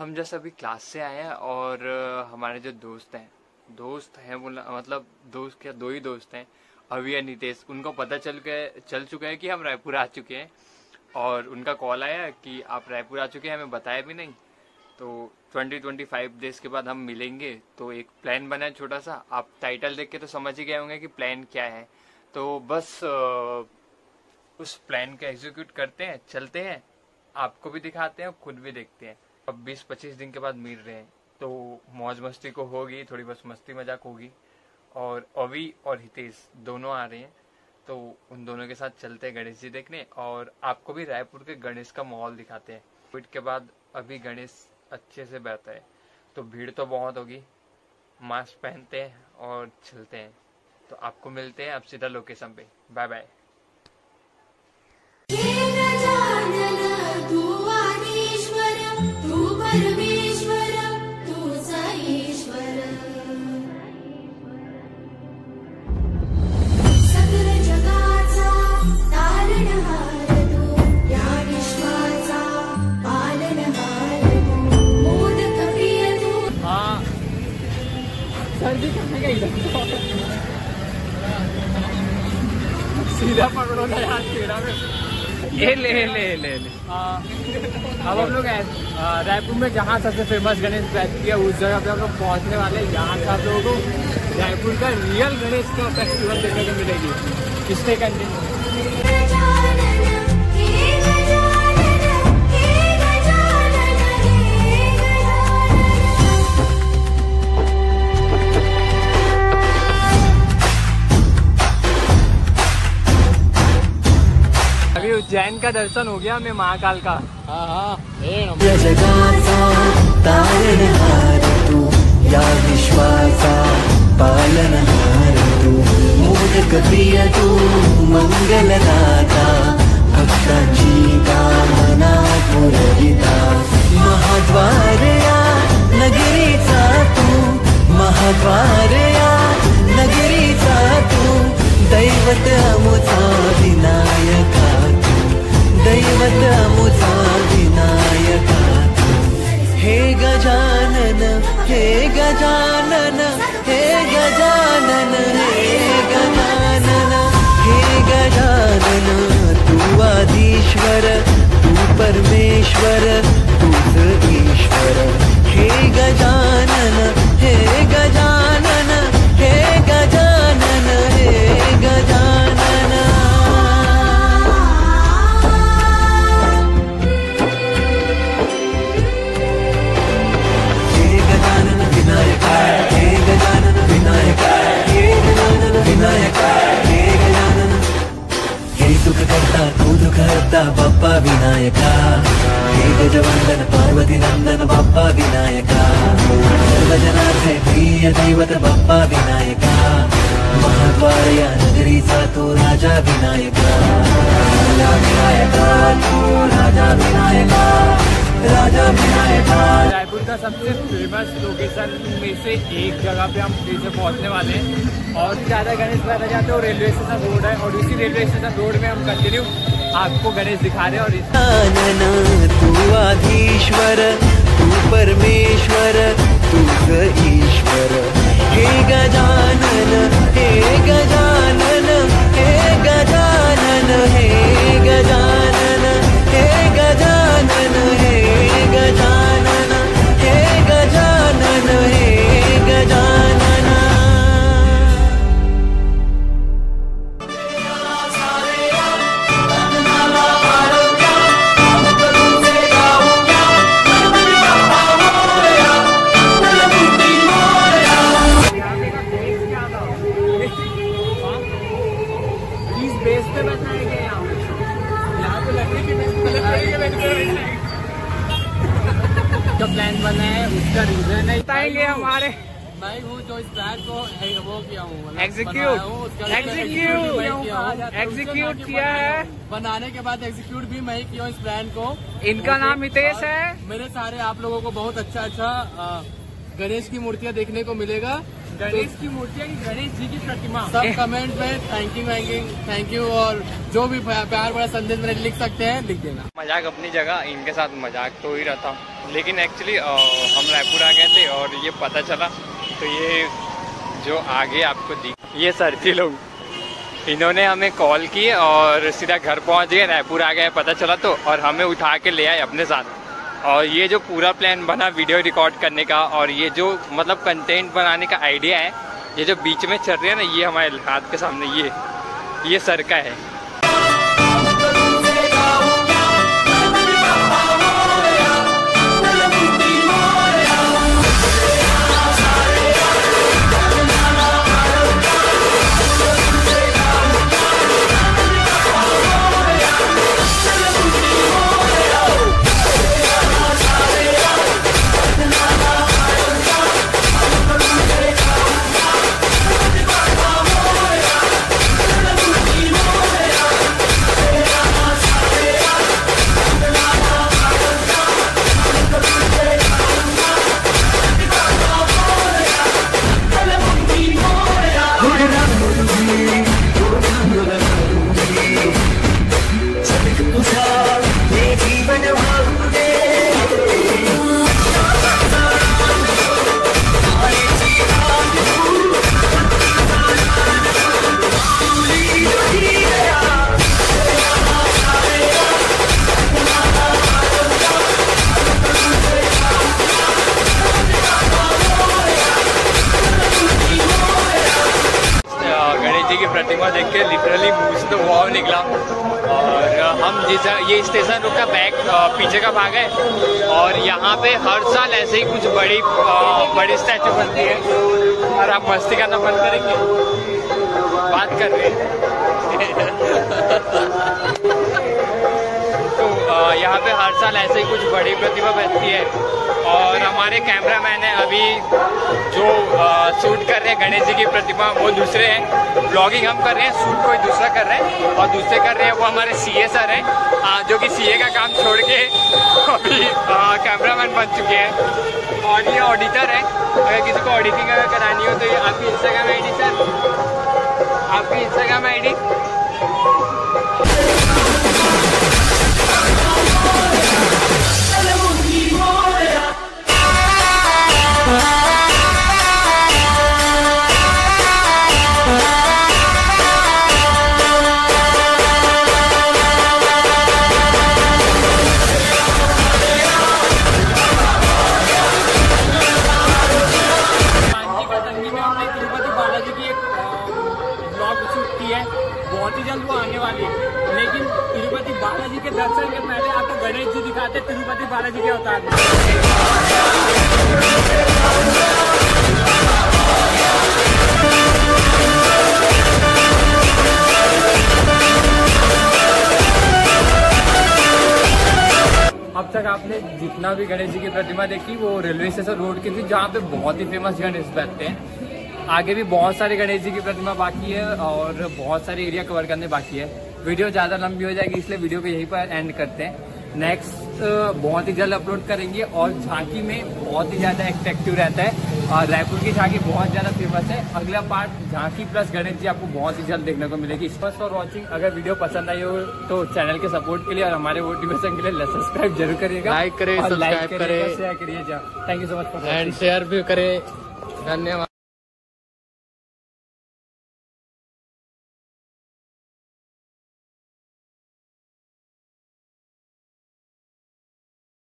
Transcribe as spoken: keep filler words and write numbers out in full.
हम जैसे अभी क्लास से आए हैं और हमारे जो दोस्त हैं दोस्त हैं वो मतलब दोस्त क्या दो ही दोस्त हैं, अभी और नितेश, उनको पता चल के चल चुका है कि हम रायपुर आ चुके हैं और उनका कॉल आया कि आप रायपुर आ चुके हैं, हमें बताया भी नहीं। तो ट्वेंटी ट्वेंटी फाइव डेज के बाद हम मिलेंगे, तो एक प्लान बना है छोटा सा। आप टाइटल देख के तो समझ ही गए होंगे कि प्लान क्या है। तो बस उस प्लान को एग्जीक्यूट करते हैं, चलते हैं, आपको भी दिखाते हैं, खुद भी देखते हैं। अब बीस पच्चीस दिन के बाद मिल रहे हैं तो मौज मस्ती को होगी, थोड़ी बस मस्ती मजाक होगी। और अवी और हितेश दोनों आ रहे हैं, तो उन दोनों के साथ चलते हैं गणेश जी देखने और आपको भी रायपुर के गणेश का माहौल दिखाते हैं। कोविड के बाद अभी गणेश अच्छे से बहता है, तो भीड़ तो बहुत होगी। मास्क पहनते हैं और चलते हैं। तो आपको मिलते हैं अब सीधा लोकेशन पे। Bye bye. सीधा पकड़ो ना यार, तेरा में ले ले ले ले ले अब हम लोग रायपुर में जहाँ सबसे फेमस गणेश बैठती है उस जगह पे हम लोग पहुँचने वाले। यहाँ से आप लोगों को रायपुर का रियल गणेश का फेस्टिवल देखने को मिलेगी। इससे कंटिन्यू उज्जैन का दर्शन हो गया हमें महाकाल का। हाँ हाँ जगाचा तारणहार तू, या विश्वाचा पालनहार तू, मोदक प्रिय तू, मंगलदाता, भक्तांची कामना पुरविता, महाद्वार या नगरीचा तू, महाद्वार या नगरीचा तू, दैवत अमुचा विनायका, दैवत अमुचा विनायका, हे गजानन हे गजानन हे गजानन हे गजानन हे गजानन, तू आदिश्वर तू परमेश्वर तूच ईश्वर, हे गजानन हे गजानन हे गजानन हे गजानन। तू दुख हरता बाप्पा विनायका, हे गजवंदन पार्वती नंदन बाप्पा विनायका, सर्वजनाचे प्रिय दैवत बाप्पा विनायका, महाद्वार या नगरीचा तू राजा विनायका, राजा विनायका तू राजा विनायका, राजा विनायका। रायपुर का सबसे फेमस लोकेशन में से एक जगह पे हम फिर से पहुंचने वाले हैं और ज्यादा गणेश बैठा जाते हैं और रेलवे स्टेशन रोड है और इसी रेलवे स्टेशन रोड में हम कंटिन्यू आपको गणेश दिखा रहे हैं। और इस तू आधीश्वर तू परमेश्वर तूच ईश्वर, हे गजानन हे गजानन हे गजानन हे गजानन हे गजानन हे गजानन हे गजानन हे गजानन। जो प्लान बना है उसका रीजन है बताएंगे हमारे। मैं हूँ जो इस प्लान को वो किया हूँ एग्जीक्यूट एग्जीक्यूट एग्जीक्यूट किया है। बनाने के बाद एग्जीक्यूट भी मैं ही किया हूँ इस प्लान को। इनका नाम हितेश है। मेरे सारे आप लोगों को बहुत अच्छा अच्छा गणेश की मूर्तियाँ देखने को मिलेगा गणेश की मूर्ति है कि गणेश जी की प्रतिमा? सब कमेंट में थैंक यू थैंक यू और जो भी प्यार बड़ा संदेश मेरे लिख सकते हैं लिख देना। मजाक अपनी जगह, इनके साथ मजाक तो ही रहता हूँ, लेकिन एक्चुअली हम रायपुर आ गए थे और ये पता चला तो ये जो आगे आपको दिख ये सरची लोग, इन्होंने हमें कॉल की और सीधा घर पहुँच गए, रायपुर आ गए पता चला तो, और हमें उठा के ले आए अपने साथ। और ये जो पूरा प्लान बना वीडियो रिकॉर्ड करने का और ये जो मतलब कंटेंट बनाने का आइडिया है, ये जो बीच में चल रही है ना, ये हमारे हाथ के सामने ये ये सर का है। प्रतिमा देख के लिटरली मुंह से तो वाव निकला। और हम जिस ये स्टेशन रुका बैक पीछे का भाग है और यहाँ पे हर साल ऐसे ही कुछ बड़ी बड़ी स्टैचू बनती है। और आप मस्ती करना बंद करेंगे, बात कर रहे हैं तो यहाँ पे हर साल ऐसे ही कुछ बड़ी प्रतिमा बनती है। और हमारे कैमरामैन है अभी जो आ, शूट कर रहे हैं गणेश जी की प्रतिमा, वो दूसरे हैं। ब्लॉगिंग हम कर रहे हैं, शूट कोई दूसरा कर रहे हैं और दूसरे कर रहे हैं वो हमारे सीए सर हैं, जो कि सीए का काम छोड़ के अभी कैमरामैन बन चुके हैं। और ये ऑडिटर है, अगर किसी को ऑडिटिंग अगर करानी हो तो ये आपकी इंस्टाग्राम आई डी सर, आपकी इंस्टाग्राम आई डी बहुत ही जल्द वो आने वाली है। लेकिन तिरुपति बालाजी के दर्शन के पहले आपको गणेश जी दिखाते तिरुपति बालाजी के अवतार में। अब तक आपने जितना भी गणेश जी की प्रतिमा देखी वो रेलवे स्टेशन रोड की थी, जहाँ पे बहुत ही फेमस गणेश बैठते हैं। आगे भी बहुत सारे गणेश जी की प्रतिमा बाकी है और बहुत सारे एरिया कवर करने बाकी है। वीडियो ज़्यादा लंबी हो जाएगी इसलिए वीडियो को यहीं पर एंड करते हैं। नेक्स्ट बहुत ही जल्द अपलोड करेंगे। और झांकी में बहुत ही ज़्यादा एट्रैक्टिव रहता है और रायपुर की झांकी बहुत ज़्यादा फेमस है। अगला पार्ट झांकी प्लस गणेश जी आपको बहुत ही जल्द देखने को मिलेगी। फर्स्ट फॉर वॉचिंग, अगर वीडियो पसंद आई हो तो चैनल के सपोर्ट के लिए और हमारे मोटिवेशन के लिए सब्सक्राइब जरूर करिएगा, लाइक करें, सब्सक्राइब करें, शेयर करिए। Thank you so much for and share भी करें। धन्यवाद।